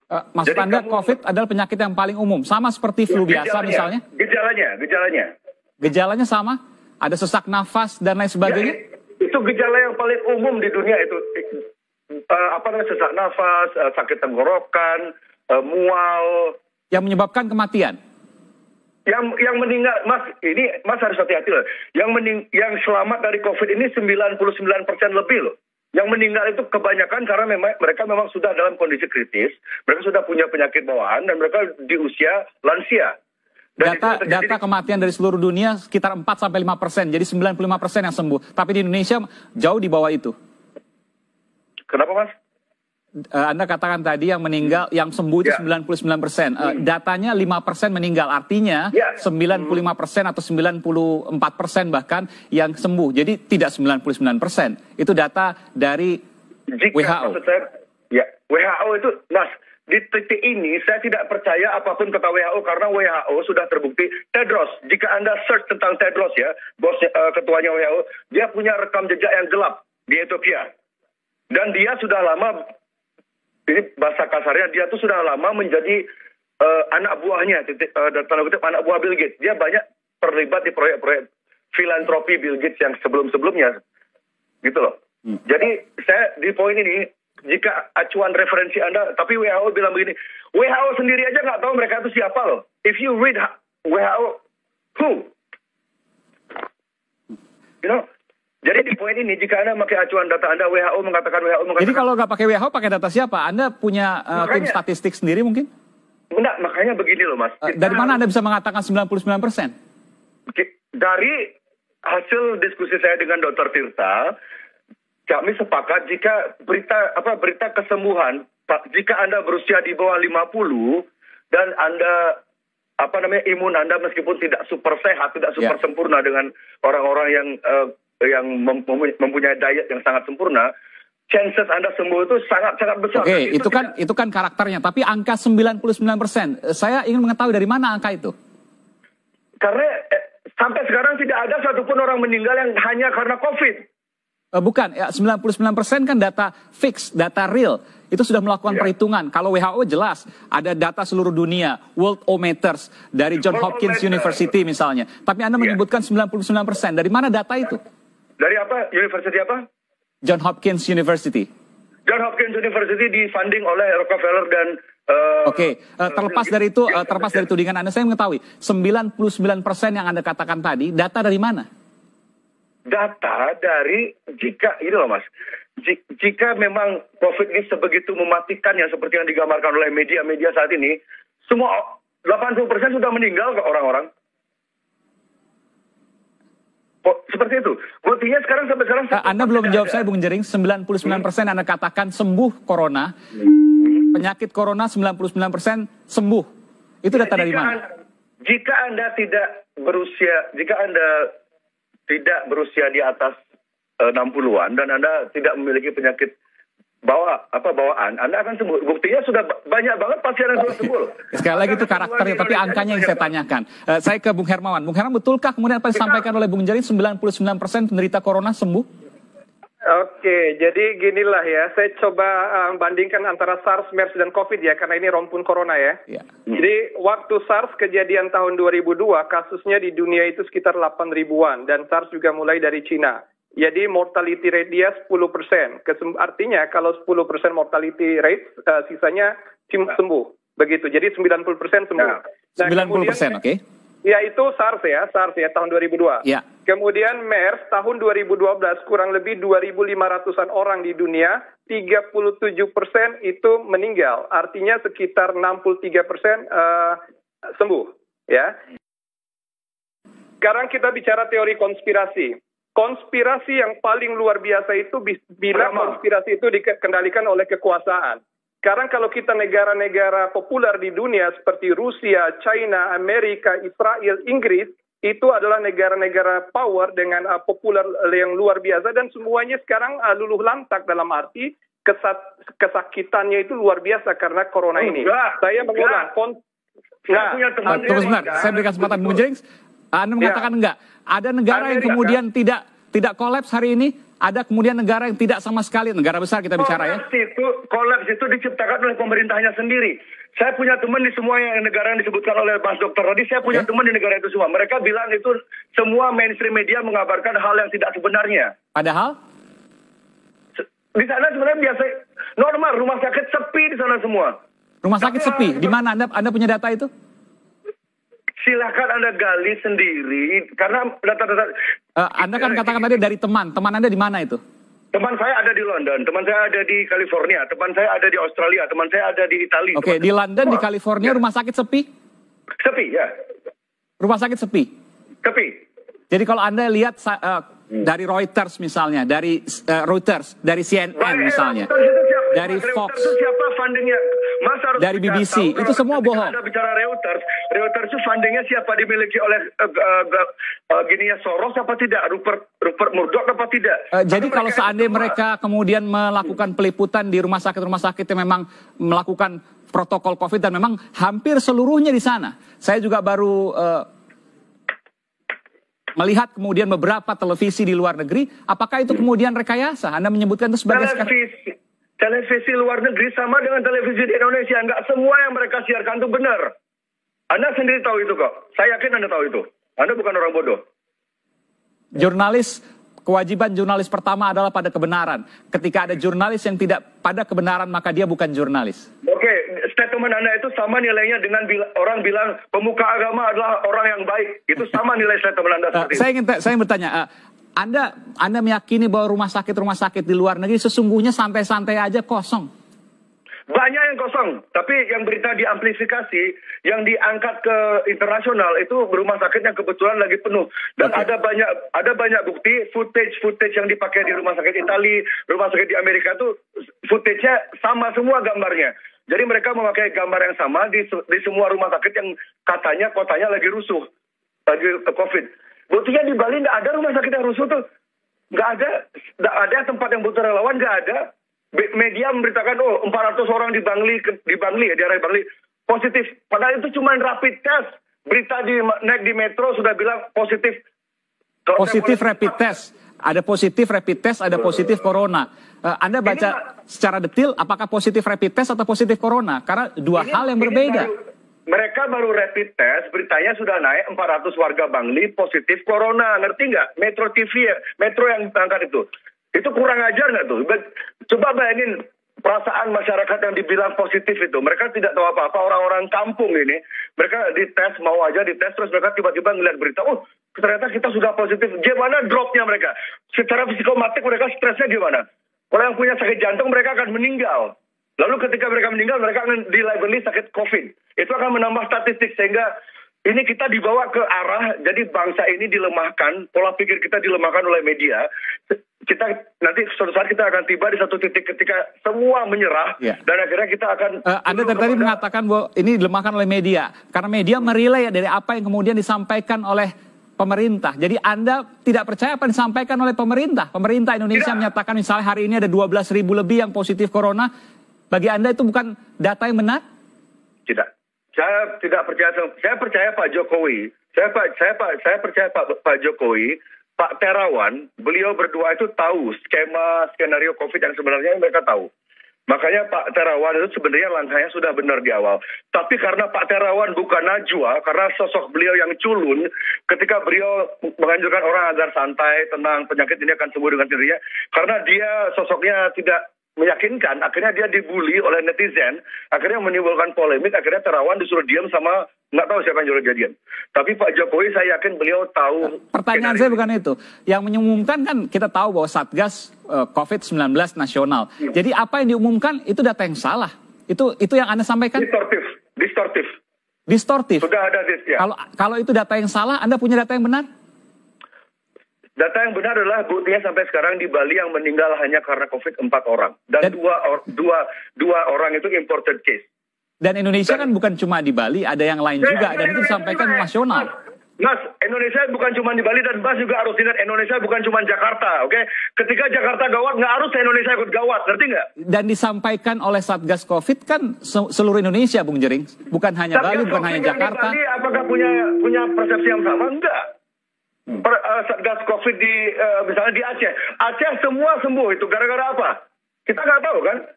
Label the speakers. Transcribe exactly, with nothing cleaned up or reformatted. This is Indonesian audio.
Speaker 1: Uh, maksud Jadi Anda kamu, COVID adalah penyakit yang paling umum, sama seperti flu biasa misalnya?
Speaker 2: Gejalanya, gejalanya.
Speaker 1: Gejalanya sama? Ada sesak nafas dan lain sebagainya?
Speaker 2: Ya, itu gejala yang paling umum di dunia itu. Uh, apa namanya, sesak nafas, uh, sakit tenggorokan, uh, mual.
Speaker 1: Yang menyebabkan kematian?
Speaker 2: Yang yang meninggal, Mas, ini Mas harus hati-hati loh. Yang mening, yang selamat dari COVID ini sembilan puluh sembilan persen lebih loh. Yang meninggal itu kebanyakan karena memang mereka memang sudah dalam kondisi kritis, mereka sudah punya penyakit bawaan dan mereka di usia lansia. Dan
Speaker 1: data terjadi, data kematian dari seluruh dunia sekitar empat sampai lima persen, jadi sembilan puluh lima persen yang sembuh. Tapi di Indonesia jauh di bawah itu.
Speaker 2: Kenapa, Mas?
Speaker 1: Uh, Anda katakan tadi yang meninggal, yang sembuh itu ya. sembilan puluh sembilan persen. Uh, hmm. Datanya lima persen meninggal, artinya ya. sembilan puluh lima persen atau sembilan puluh empat persen bahkan yang sembuh. Jadi tidak sembilan puluh sembilan persen. Itu data dari
Speaker 2: Jika,
Speaker 1: W H O.
Speaker 2: Saya, ya, W H O itu, Mas, di titik ini saya tidak percaya apapun kata W H O karena W H O sudah terbukti. Tedros, jika Anda search tentang Tedros ya, bos uh, ketuanya W H O, dia punya rekam jejak yang gelap di Ethiopia. Dan dia sudah lama, ini bahasa kasarnya, dia tuh sudah lama menjadi uh, anak buahnya, titik, uh, tanda kutip anak buah Bill Gates. Dia banyak terlibat di proyek-proyek filantropi Bill Gates yang sebelum-sebelumnya, gitu loh. Hmm. Jadi saya di poin ini, jika acuan referensi Anda, tapi W H O bilang begini, W H O sendiri aja nggak tahu mereka itu siapa loh. If you read W H O, who? You know? Jadi di poin ini, jika Anda pakai acuan data Anda, W H O mengatakan W H O mengatakan...
Speaker 1: Jadi kalau nggak pakai W H O, pakai data siapa? Anda punya uh, makanya, tim statistik sendiri mungkin?
Speaker 2: Enggak, makanya begini loh, Mas.
Speaker 1: Uh, dari mana Anda bisa mengatakan sembilan puluh sembilan persen?
Speaker 2: Dari hasil diskusi saya dengan Dokter Tirta, kami sepakat jika berita apa berita kesembuhan, jika Anda berusia di bawah lima puluh, dan Anda... apa namanya, imun Anda meskipun tidak super sehat, tidak super yeah. sempurna dengan orang-orang yang... Uh, yang mempunyai diet yang sangat sempurna, chances Anda sembuh itu sangat-sangat besar.
Speaker 1: Oke, okay, itu, itu kan tidak... itu kan karakternya, tapi angka sembilan puluh sembilan persen, saya ingin mengetahui dari mana angka itu?
Speaker 2: Karena eh, sampai sekarang tidak ada satupun orang meninggal yang hanya karena COVID.
Speaker 1: Uh, bukan, ya, sembilan puluh sembilan persen kan data fix, data real. Itu sudah melakukan yeah. perhitungan. Kalau W H O jelas, ada data seluruh dunia, Worldometers, dari John Hopkins University misalnya. Tapi Anda yeah. menyebutkan sembilan puluh sembilan persen, dari mana data itu?
Speaker 2: Dari apa? University apa?
Speaker 1: John Hopkins University.
Speaker 2: John Hopkins University difunding oleh Rockefeller dan... Uh,
Speaker 1: Oke, okay. uh, terlepas uh, dari itu, uh, terlepas dari tudingan Anda, saya mengetahui sembilan puluh sembilan persen yang Anda katakan tadi, data dari mana?
Speaker 2: Data dari, jika, ini loh Mas, jika memang COVID ini sebegitu mematikan yang seperti yang digambarkan oleh media-media saat ini, semua delapan puluh persen sudah meninggal ke orang-orang. Seperti itu. Buktinya sekarang sampai sekarang...
Speaker 1: Anda belum menjawab saya, Bung Jering. sembilan puluh sembilan persen Anda katakan sembuh corona. Penyakit corona sembilan puluh sembilan persen sembuh. Itu data dari mana?
Speaker 2: Jika Anda tidak berusia, jika Anda tidak berusia di atas enam puluhan dan Anda tidak memiliki penyakit bawa apa bawaan, Anda akan sembuh. Buktinya sudah banyak banget pasien yang sudah sembuh.
Speaker 1: Sekali lagi itu karakternya, tapi angkanya yang saya tanyakan. Uh, saya ke Bung Hermawan. Bung Hermawan, betulkah kemudian apa yang disampaikan oleh Bung Jering, sembilan puluh sembilan persen penderita corona sembuh?
Speaker 3: Oke, jadi ginilah ya, saya coba uh, bandingkan antara SARS, MERS, dan COVID ya, karena ini rompun corona ya. ya. Jadi waktu SARS kejadian tahun dua ribu dua, kasusnya di dunia itu sekitar delapan ribuan, dan SARS juga mulai dari Cina. Jadi mortality rate dia sepuluh persen. Artinya kalau sepuluh persen mortality rate, uh, sisanya sembuh. Begitu. Jadi sembilan puluh persen sembuh. Nah,
Speaker 1: sembilan puluh persen, oke. Okay.
Speaker 3: Ya itu SARS ya, SARS ya tahun dua ribu dua.
Speaker 1: Ya.
Speaker 3: Kemudian MERS tahun dua ribu dua belas kurang lebih dua ribu lima ratusan orang di dunia, tiga puluh tujuh persen itu meninggal. Artinya sekitar enam puluh tiga persen uh, sembuh. Ya. Sekarang kita bicara teori konspirasi. Konspirasi yang paling luar biasa itu bila konspirasi itu dikendalikan oleh kekuasaan. Sekarang kalau kita negara-negara populer di dunia seperti Rusia, China, Amerika, Israel, Inggris, itu adalah negara-negara power dengan uh, populer yang luar biasa dan semuanya sekarang uh, luluh lantak dalam arti kesat, kesakitannya itu luar biasa karena corona ini.
Speaker 2: Enggak,
Speaker 3: Saya mengulang.
Speaker 2: Nah,
Speaker 1: uh, tunggu sebentar, saya berikan kesempatan Bung Jering. Anda mengatakan ya. enggak. Ada negara Amerika, yang kemudian kan? tidak tidak kolaps hari ini, Ada kemudian negara yang tidak sama sekali, negara besar kita bicara ya.
Speaker 2: Kolaps itu, kolaps itu diciptakan oleh pemerintahnya sendiri. Saya punya teman di semua yang negara yang disebutkan oleh Mas Dokter tadi, saya punya
Speaker 1: Ya.
Speaker 2: teman di negara itu semua. Mereka bilang itu semua mainstream media mengabarkan hal yang tidak sebenarnya.
Speaker 1: Padahal
Speaker 2: Di sana sebenarnya biasa normal, rumah sakit sepi di sana semua.
Speaker 1: rumah sakit
Speaker 2: Tapi
Speaker 1: sepi.
Speaker 2: orang-
Speaker 1: Di mana Anda Anda punya data itu?
Speaker 2: Silahkan Anda gali sendiri karena data-data
Speaker 1: Eh, anda kan katakan tadi dari teman. Teman Anda di mana itu?
Speaker 2: teman saya ada di London, teman saya ada di California, teman saya ada di Australia, teman saya ada di Italia.
Speaker 1: Oke,
Speaker 2: teman-
Speaker 1: di London, di
Speaker 2: Wah,
Speaker 1: California
Speaker 2: ya.
Speaker 1: rumah sakit sepi?
Speaker 2: Sepi ya,
Speaker 1: Rumah sakit sepi.
Speaker 2: sepi.
Speaker 1: Jadi kalau Anda lihat sa- eh, dari Reuters misalnya, dari eh, Reuters, dari C N N
Speaker 2: Baik,
Speaker 1: misalnya,
Speaker 2: Reuters itu siapa?
Speaker 1: dari
Speaker 2: Reuters
Speaker 1: Fox,
Speaker 2: itu siapa fundingnya? Mas harus
Speaker 1: dari B B C,
Speaker 2: tahu,
Speaker 1: itu semua
Speaker 2: ketika
Speaker 1: bohong.
Speaker 2: Anda bicara Reuters, Reuters itu fundingnya siapa, dimiliki oleh uh, uh, uh, gini ya Soros apa tidak, Rupert Rupert Murdoch apa tidak?
Speaker 1: Eh, jadi
Speaker 2: Karena
Speaker 1: kalau
Speaker 2: mereka
Speaker 1: seandainya
Speaker 2: itu semua-
Speaker 1: mereka kemudian melakukan peliputan di rumah sakit-rumah sakit yang memang melakukan protokol COVID dan memang hampir seluruhnya di sana. Saya juga baru eh, melihat kemudian beberapa televisi di luar negeri. Apakah itu kemudian rekayasa? Anda menyebutkan itu sebagai
Speaker 2: televisi televisi luar negeri sama dengan televisi di Indonesia, nggak semua yang mereka siarkan itu benar. Anda sendiri tahu itu kok. Saya yakin Anda tahu itu. Anda bukan orang bodoh.
Speaker 1: jurnalis. Kewajiban jurnalis pertama adalah pada kebenaran. Ketika ada jurnalis yang tidak pada kebenaran, maka dia bukan jurnalis.
Speaker 2: Oke, statement Anda itu sama nilainya dengan bila, orang bilang pemuka agama adalah orang yang baik. Itu sama nilai statement Anda
Speaker 1: Uh,
Speaker 2: seperti
Speaker 1: saya
Speaker 2: itu.
Speaker 1: ingin saya ingin bertanya, uh, Anda Anda meyakini bahwa rumah sakit-rumah sakit di luar negeri sesungguhnya santai-santai aja kosong?
Speaker 2: Banyak yang kosong, tapi yang berita diamplifikasi, yang diangkat ke internasional itu rumah sakit yang kebetulan lagi penuh. Dan
Speaker 1: Oke.
Speaker 2: ada banyak ada banyak bukti footage-footage yang dipakai di rumah sakit Italia, rumah sakit di Amerika itu footage-nya sama semua gambarnya. Jadi mereka memakai gambar yang sama di di semua rumah sakit yang katanya kotanya lagi rusuh, lagi COVID. Buktinya di Bali nggak ada rumah sakit yang rusuh tuh, nggak ada, nggak ada tempat yang butuh relawan, nggak ada. Be- Media memberitakan oh empat ratus orang di Bangli ke- di Bangli ya di area Bangli positif. Padahal itu cuma rapid test. Berita di naik di metro sudah bilang positif. Kalau saya
Speaker 1: Positif
Speaker 2: boleh-
Speaker 1: rapid test, ada positif rapid test, ada positif corona. Uh, Anda baca
Speaker 2: Ini-
Speaker 1: secara detail apakah positif rapid test atau positif corona? Karena dua
Speaker 2: Ini-
Speaker 1: hal yang
Speaker 2: ini
Speaker 1: berbeda.
Speaker 2: baru- mereka baru rapid test, beritanya sudah naik empat ratus warga Bangli positif corona. Ngerti nggak? Metro T V ya, Metro yang angkat itu. Itu kurang ajar nggak tuh? Be- Coba bayangin perasaan masyarakat yang dibilang positif itu. Mereka tidak tahu apa-apa, orang-orang kampung ini. Mereka dites, mau aja dites, terus mereka tiba-tiba ngeliat berita, oh ternyata kita sudah positif. Gimana dropnya mereka? Secara psikomatik mereka stresnya gimana? Kalau yang punya sakit jantung mereka akan meninggal. Lalu ketika mereka meninggal, mereka akan dilabeli sakit COVID. Itu akan menambah statistik sehingga ini kita dibawa ke arah, jadi bangsa ini dilemahkan, pola pikir kita dilemahkan oleh media. Kita nanti suatu saat kita akan tiba di satu titik ketika semua menyerah,
Speaker 1: Ya.
Speaker 2: dan akhirnya kita akan...
Speaker 1: Uh, Anda dari tadi
Speaker 2: kepada-
Speaker 1: mengatakan bahwa ini dilemahkan oleh media. Karena media merilai dari apa yang kemudian disampaikan oleh pemerintah. Jadi Anda tidak percaya apa yang disampaikan oleh pemerintah. Pemerintah Indonesia
Speaker 2: Tidak.
Speaker 1: menyatakan misalnya hari ini ada dua belas ribu lebih yang positif corona. Bagi Anda itu bukan data yang benar?
Speaker 2: Tidak. Saya tidak percaya. Saya percaya Pak Jokowi. Saya Pak saya Pak saya percaya Pak Pak Jokowi, Pak Terawan, beliau berdua itu tahu skema skenario COVID yang sebenarnya mereka tahu. Makanya Pak Terawan itu sebenarnya langkahnya sudah benar di awal. Tapi karena Pak Terawan bukan najwa, karena sosok beliau yang culun, ketika beliau menganjurkan orang agar santai, tenang, penyakit ini akan sembuh dengan sendirinya, karena dia sosoknya tidak meyakinkan, akhirnya dia dibully oleh netizen, akhirnya menimbulkan polemik, akhirnya Terawan disuruh diam sama nggak tahu siapa yang nyuruh jadian. Tapi Pak Jokowi saya yakin beliau tahu.
Speaker 1: Pertanyaan saya bukan itu. Yang mengumumkan kan kita tahu bahwa Satgas uh, COVID sembilan belas nasional.
Speaker 2: Hmm.
Speaker 1: Jadi apa yang diumumkan itu data yang salah. Itu itu yang Anda sampaikan
Speaker 2: Distortif, distortif.
Speaker 1: distortif.
Speaker 2: Sudah ada dis ya.
Speaker 1: Kalau kalau itu data yang salah, Anda punya data yang benar?
Speaker 2: Data yang benar adalah buktinya sampai sekarang di Bali yang meninggal hanya karena COVID empat orang. Dan,
Speaker 1: Dan-
Speaker 2: dua, or, dua, dua orang itu imported case.
Speaker 1: Dan Indonesia kan bukan cuma di Bali, ada yang lain juga.
Speaker 2: Eh,
Speaker 1: Dan itu
Speaker 2: Indonesia
Speaker 1: disampaikan
Speaker 2: juga, eh.
Speaker 1: nasional.
Speaker 2: Mas, Indonesia bukan cuma di Bali dan Mas juga harus ingat Indonesia bukan cuma Jakarta, oke? Ketika Jakarta gawat, nggak harus Indonesia ikut gawat, ngerti nggak?
Speaker 1: Dan disampaikan oleh Satgas COVID kan se- seluruh Indonesia, Bung Jering. Bukan hanya Bali,
Speaker 2: Satgas
Speaker 1: bukan
Speaker 2: COVID
Speaker 1: hanya
Speaker 2: yang di
Speaker 1: Jakarta.
Speaker 2: Bali, apakah punya punya persepsi yang sama? Enggak. per, uh, Satgas Covid di uh, misalnya di Aceh. Aceh semua sembuh itu gara-gara apa? Kita nggak tahu kan?